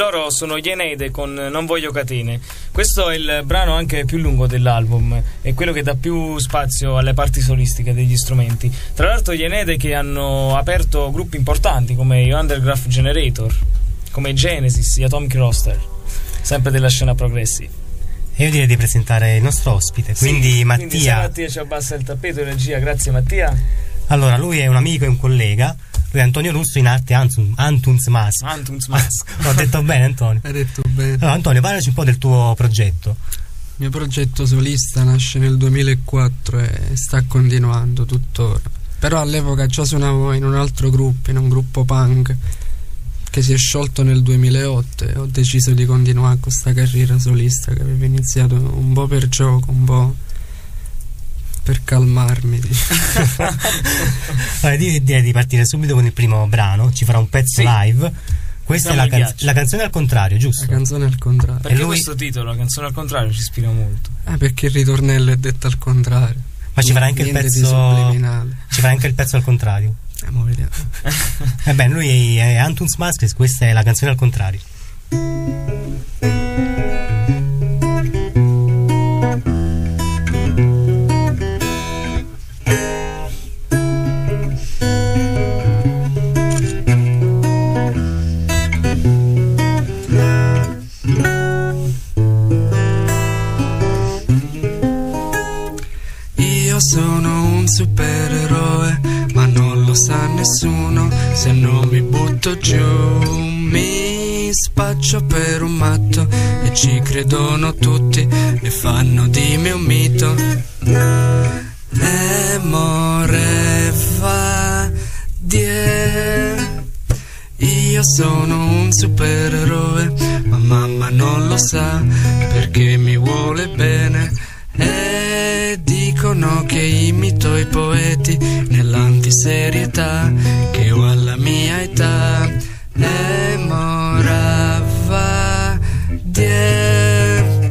loro sono gli Eneide con Non voglio catene. Questo è il brano anche più lungo dell'album, è quello che dà più spazio alle parti solistiche degli strumenti. Tra l'altro gli Eneide che hanno aperto gruppi importanti come i Underground Generator, come i Genesis, gli Atomic Roster, sempre della scena progressive. E io direi di presentare il nostro ospite, quindi Mattia. Quindi se Mattia ci abbassa il tappeto in regia, grazie Mattia. Allora, lui è un amico e un collega, lui è Antonio Russo, in arte Antuns Mask. Ho detto bene, Antonio? Hai detto bene. Allora, Antonio, parlaci un po' del tuo progetto. Il mio progetto solista nasce nel 2004 e sta continuando tuttora. Però all'epoca già suonavo in un altro gruppo, in un gruppo punk che si è sciolto nel 2008 e ho deciso di continuare con questa carriera solista che avevo iniziato un po' per gioco, un po' per calmarmi. Allora, direi di partire subito con il primo brano, ci farà un pezzo live. Questa è la canzone al contrario, giusto? La canzone al contrario. Perché questo titolo, la canzone al contrario, ci ispira molto. Perché il ritornello è detto al contrario. Ma ci farà anche il pezzo subliminale. Ci farà anche il pezzo al contrario. Vediamo. Bene, lui è Antuns Mask, questa è la canzone al contrario. Io sono un supereroe, ma non lo sa nessuno. Se non mi butto giù mi spaccio per un matto e ci credono tutti e fanno di me un mito. More va die. Io sono un supereroe, ma mamma non lo sa perché mi vuole bene. E dicono che imito i poeti nell'antiserietà che ho alla mia età. E morava die.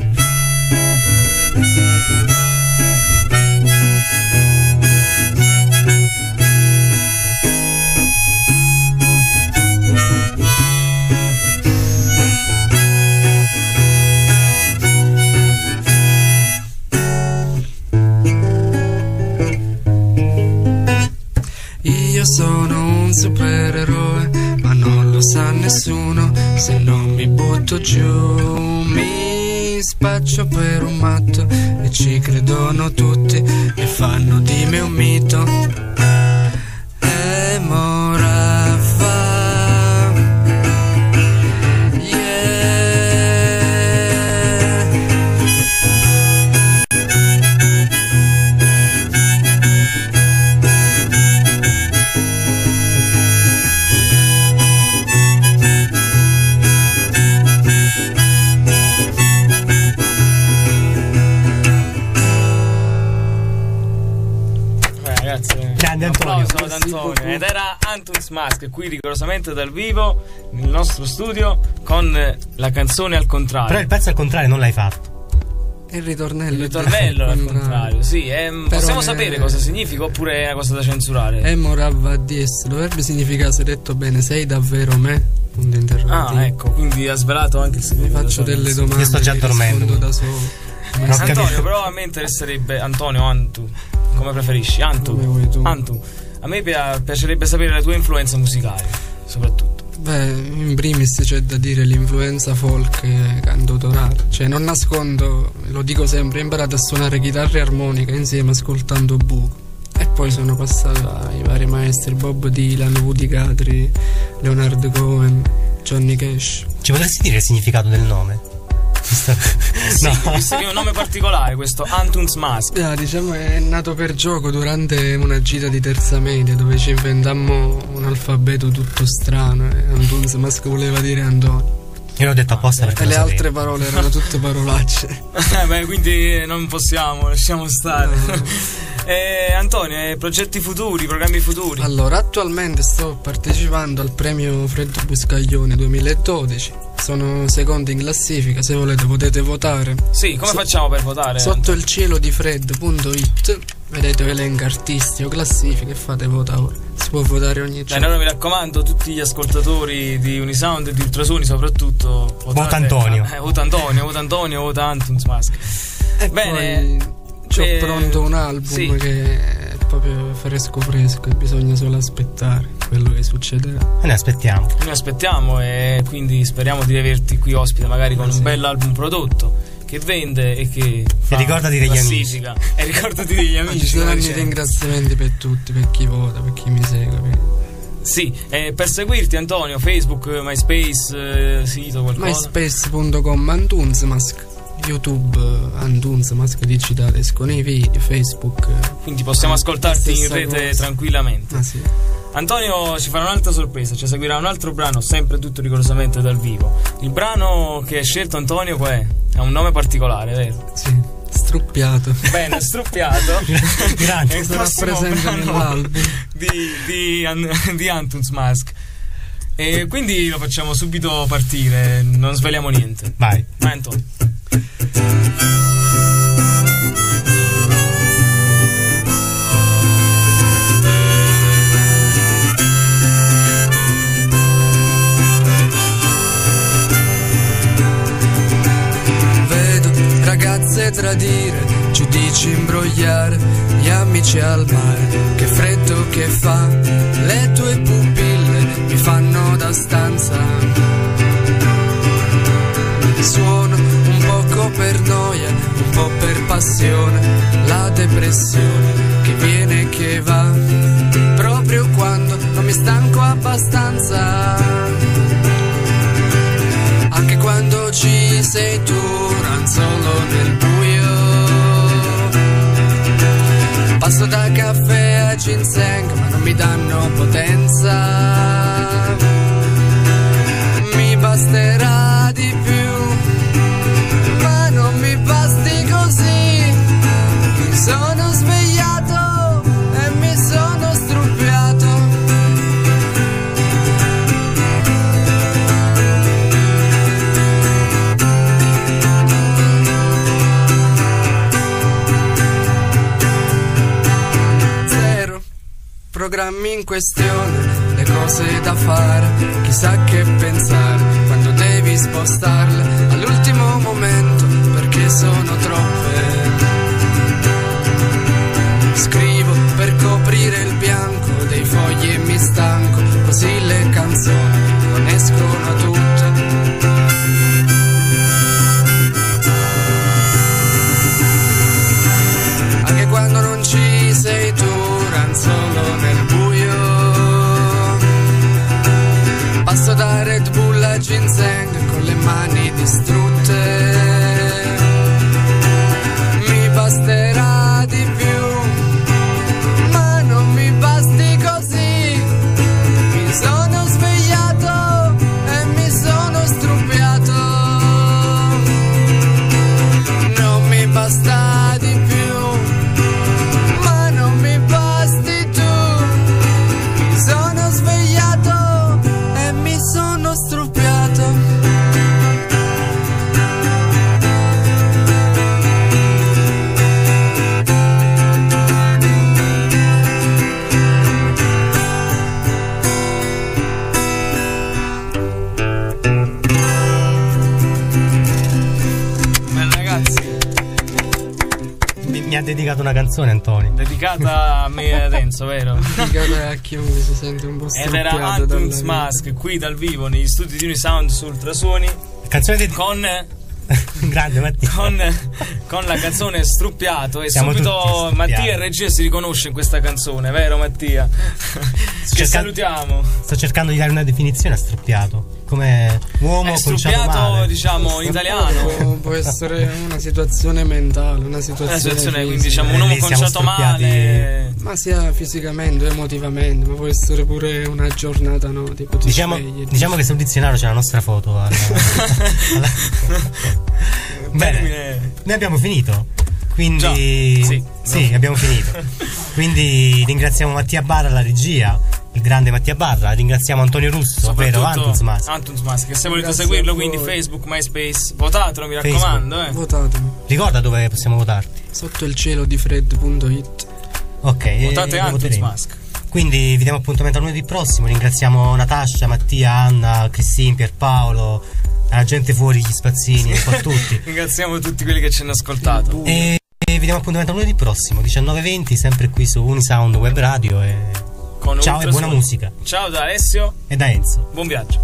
Io sono un supereroe, ma non lo sa nessuno. Se non mi butto giù mi spaccio per un matto e ci credono tutti e fanno di me un mito. E morava Grande Antonio. Un applauso ad Antonio. Ed era Antuns Mask, qui rigorosamente dal vivo nel nostro studio con la canzone al contrario. Però il pezzo al contrario non l'hai fatto. Il ritornello al contrario, sì. Possiamo sapere cosa significa oppure è una cosa da censurare? Morava dies dovrebbe significare, se detto bene, sei davvero me? Punto interrogativo. Ecco, quindi ha svelato anche il significato. Mi faccio delle domande. Io sto già dormendo da solo. Antonio, però a me interesserebbe Antonio, Antu, come preferisci? Antu. A me piacerebbe sapere le tue influenze musicali, soprattutto. In primis c'è da dire l'influenza folk e cantautorale. Cioè, non nascondo, lo dico sempre, ho imparato a suonare chitarra e armonica insieme ascoltando Buco. E poi sono passato ai vari maestri: Bob Dylan, Woody Guthrie, Leonard Cohen, Johnny Cash. Ci potresti dire il significato del nome? Sì, visto che è un nome particolare questo Antuns Mask. Diciamo è nato per gioco durante una gita di terza media dove ci inventammo un alfabeto tutto strano e Antuns Mask voleva dire Antonio. Io l'ho detto apposta perché e le altre parole erano tutte parolacce. Quindi non possiamo, lasciamo stare. Antonio, progetti futuri, programmi futuri? Allora, attualmente sto partecipando al premio Freddo Buscaglione 2012. Sono secondo in classifica, se volete potete votare. Sì, come facciamo per votare? Sotto il cielo di Fred.it vedete elenca artisti o classifiche e fate vota ora. Si può votare ogni giorno. Allora mi raccomando, tutti gli ascoltatori di Unisound e di Ultrasuoni soprattutto, vota Antonio. Vota Antonio, vota Antunes Mask. Bene, c'ho pronto un album che è proprio fresco e bisogna solo aspettare quello che succederà. Noi aspettiamo e quindi speriamo di averti qui ospite, magari con un bel album prodotto che vende e che fa ricordati degli amici. E ricordati degli amici. Ci saranno i ringraziamenti per tutti, per chi vota, per chi mi segue. Sì, per seguirti Antonio, Facebook, MySpace, sito, qualcosa? MySpace.com Antunsmask, YouTube Antunsmask Digitales con i video, Facebook. Quindi possiamo ascoltarti in rete tranquillamente. Sì. Antonio ci farà un'altra sorpresa, ci seguirà un altro brano, sempre tutto rigorosamente dal vivo. Il brano che hai scelto, Antonio, qual è? Ha un nome particolare, vero? Sì, Struppiato. Bene, Struppiato. Grande. Sarà presente nell'album di Antunes Mask. E quindi lo facciamo subito partire, non sveliamo niente. Vai Antonio. Ragazze tradire, giudici imbrogliare, gli amici al mare, che freddo che fa, le tue pupille mi fanno da stanza. Suono un poco per noia, un po' per passione, la depressione che viene e che va, proprio quando non mi stanco abbastanza. Anche quando ci sei tu, ranzolo nel buio. Passo da caffè a ginseng, ma non mi danno potenza. Mi basterà di più, ma non mi basti così. Mi sono svegliato e mi sono struppiato. Programmi in questione, le cose da fare, chissà che pensare quando devi spostarle all'ultimo momento, perché sono troppe. Scrivo per coprire il bianco dei fogli e mi stanco, così le canzoni non escono tutte. Anche quando non ci sei tu, ranzolo nel buio. Passo da Red Bull a ginseng con le mani distrutte. Mi basterà di più, ma non mi basti così. Mi sono svegliato e mi sono struppiato. Non mi basta di più, ha dedicato una canzone, Antonio. Dedicata a me e ad Enzo, vero? Dedicata a chiunque si sente un po' struppiato. Ed era Antunes Mask qui dal vivo negli studi di Unisound su Ultrasuoni. Canzone con grande Mattia. Con la canzone Struppiato. E siamo subito Mattia in regia si riconosce in questa canzone, vero Mattia? Salutiamo. Sto cercando di dare una definizione a struppiato. Come uomo conciato male, diciamo in italiano. Può essere una situazione mentale, una situazione quindi diciamo un uomo conciato male, ma sia fisicamente o emotivamente, ma può essere pure una giornata, no? Tipo diciamo che sul dizionario c'è la nostra foto Bene, noi abbiamo finito. Quindi sì, abbiamo finito. Quindi ringraziamo Mattia Barra alla regia, il grande Mattia Barra, ringraziamo Antonio Russo, ovvero Antunes Mask, che se volete seguirlo, quindi Facebook, MySpace, votatelo, mi raccomando. Votatemi. Ricorda dove possiamo votarti? Sotto il cielo di Fred.it. Ok, votate Anti-Mask. Quindi vi diamo appuntamento a lunedì prossimo. Ringraziamo Natascia, Mattia, Anna, Cristina, Pierpaolo, la gente fuori, gli spazzini, un po' tutti. Ringraziamo tutti quelli che ci hanno ascoltato. E vi diamo appuntamento a lunedì prossimo 19:20, sempre qui su Unisound Web Radio. E ciao e buona musica. Ciao da Alessio e da Enzo. Buon viaggio.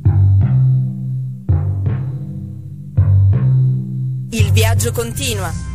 Il viaggio continua.